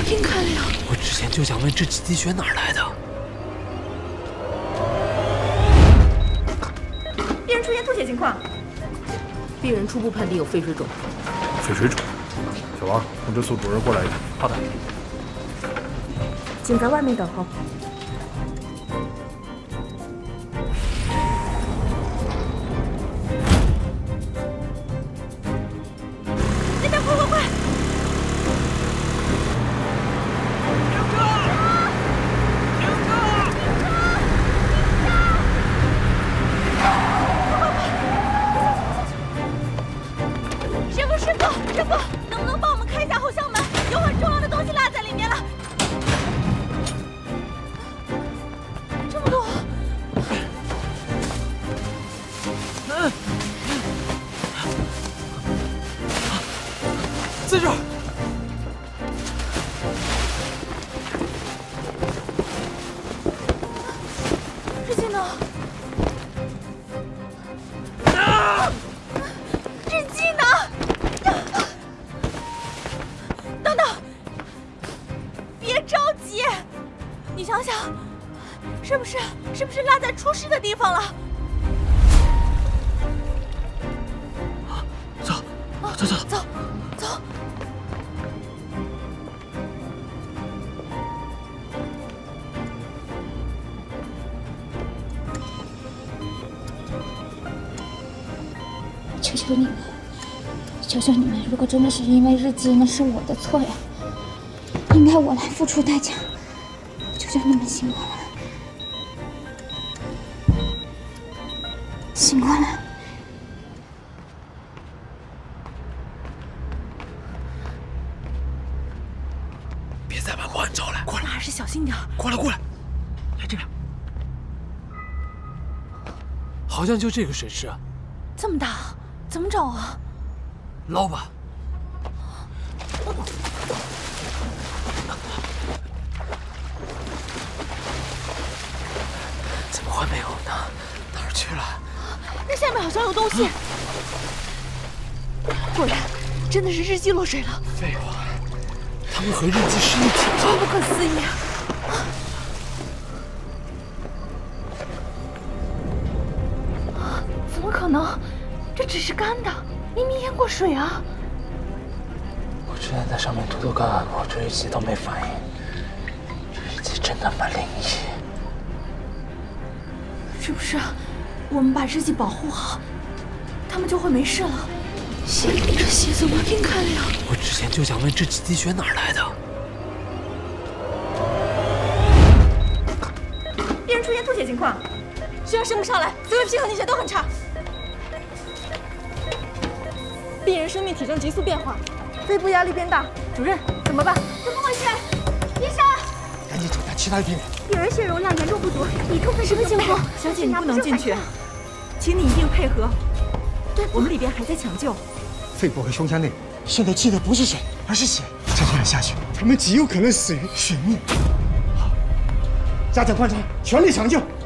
听开了呀！ 我之前就想问这几滴血哪儿来的。 病人出现吐血情况， 病人初步判定有肺水肿。 肺水肿，小王，通知宿主任过来一趟。 好的。 请在外面等候。 师傅，能不能帮我们开一下后箱门？有很重要的东西落在里面了。这么多！ 在这儿。 日记呢？日记呢？ 等等，别着急，你想想，是不是落在出事的地方了？ 走，走走走走。 求求你们！ 求求你们，如果真的是因为日记，那是我的错呀，应该我来付出代价。求求你们醒过来，醒过来！ 别再把公安找来，过来！ 还是小心点。 过来，过来，来这边。好像就这个水池。 这么大，怎么找啊？ 捞吧！怎么会没有呢？哪儿去了？ 那下面好像有东西。果然，真的是日记落水了。 废话，他们和日记是一体的。 真不可思议啊！怎么可能？这只是干的。 明明淹过水啊！ 我之前在上面涂刚按过，这日记都没反应。这日记真他妈灵异！ 是不是我们把日记保护好，他们就会没事了？血，这血怎么晕开了呀？ 我之前就想问这几滴血哪儿来的。 病人出现吐血情况，血压升不上来，思维平衡凝血都很差。 病人生命体征急速变化，肺部压力变大。主任，怎么办？怎么回事？医生， 赶紧检查其他的病人。 病人血容量严重不足，已出分什么情况？小姐，你不能进去，请你一定配合。对，我们里边还在抢救。 肺部和胸腔内现在积的不是水，而是血。再这样下去，他们极有可能死于血溺。好，加强观察，全力抢救。